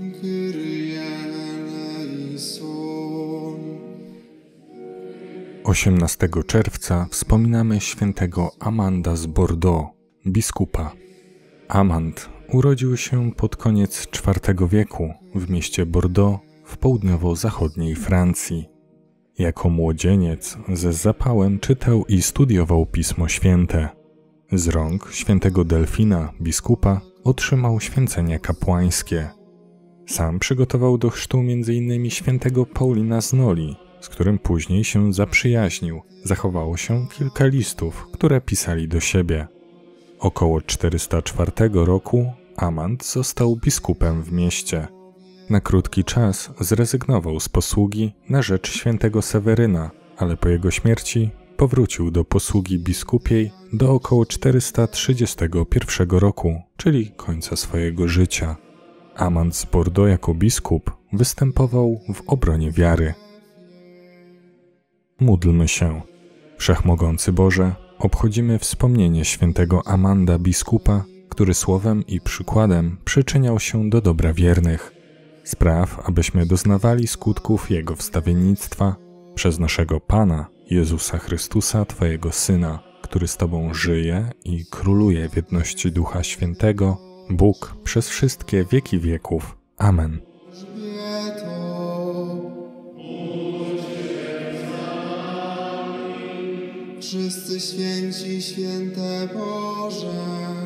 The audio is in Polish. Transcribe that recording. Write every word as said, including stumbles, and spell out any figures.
osiemnastego czerwca wspominamy świętego Amanda z Bordeaux, biskupa. Amand urodził się pod koniec czwartego wieku w mieście Bordeaux w południowo-zachodniej Francji. Jako młodzieniec ze zapałem czytał i studiował Pismo Święte. Z rąk świętego Delfina, biskupa, otrzymał święcenia kapłańskie. Sam przygotował do chrztu między innymi świętego Paulina z Noli, z którym później się zaprzyjaźnił. Zachowało się kilka listów, które pisali do siebie. Około czterysta czwartego roku Amand został biskupem w mieście. Na krótki czas zrezygnował z posługi na rzecz świętego Seweryna, ale po jego śmierci powrócił do posługi biskupiej do około czterysta trzydziestego pierwszego roku, czyli końca swojego życia. Amand z Bordeaux jako biskup występował w obronie wiary. Módlmy się. Wszechmogący Boże, obchodzimy wspomnienie świętego Amanda biskupa, który słowem i przykładem przyczyniał się do dobra wiernych. Spraw, abyśmy doznawali skutków Jego wstawiennictwa przez naszego Pana, Jezusa Chrystusa, Twojego Syna, który z Tobą żyje i króluje w jedności Ducha Świętego, Bóg przez wszystkie wieki wieków. Amen. Wszyscy święci, święte Boże.